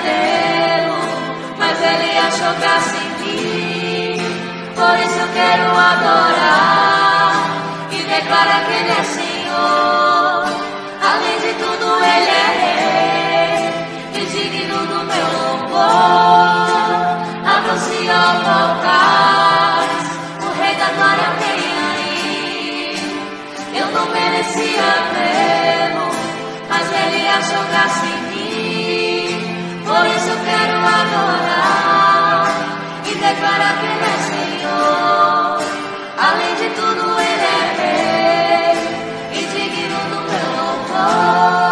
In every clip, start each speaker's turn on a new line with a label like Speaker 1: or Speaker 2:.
Speaker 1: tê-lo, mas ele achou graça em mim. Por isso eu quero adorar e declarar que ele é Senhor. Além de tudo ele é rei e digno do meu louvor. Abram-se, ó portais, o rei da glória vem aí. Eu não merecia vê-lo, mas ele achou graça em mim. Por isso eu quero adorar e declarar que ele é Senhor. Além de tudo ele é rei e digno do meu louvor.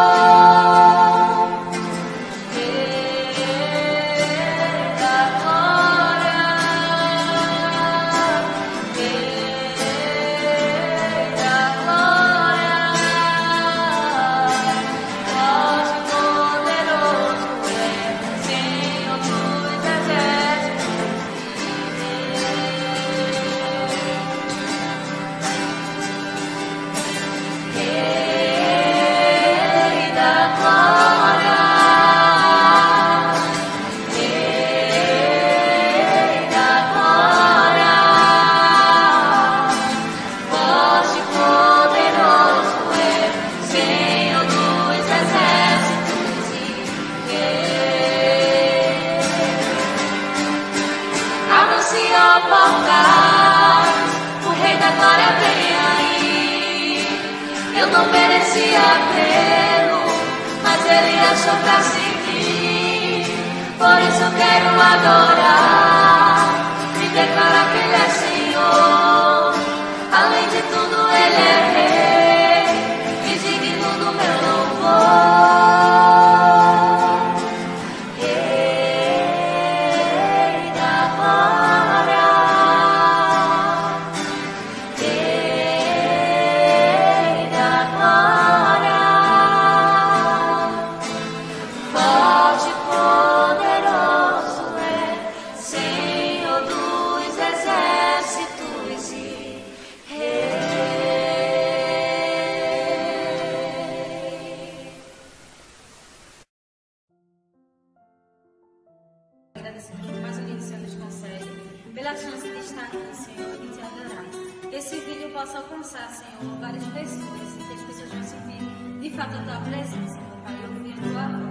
Speaker 1: Eu não merecia tê-lo, mas ele achou graça em mim. Por isso eu quero adorar e declarar que ele é Senhor. Além de tudo ele é rei e digno do meu louvor. Rei da glória, forte e poderoso é, Senhor dos exércitos e Rei.
Speaker 2: Agradecemos por mais um dia que o Senhor nos concede, pela chance de estar aqui, Senhor, e te adorar. Que esse vídeo possa alcançar, Senhor, várias pessoas, e que as pessoas vão sentir de fato a tua presença, Pai, ouvir a tua voz.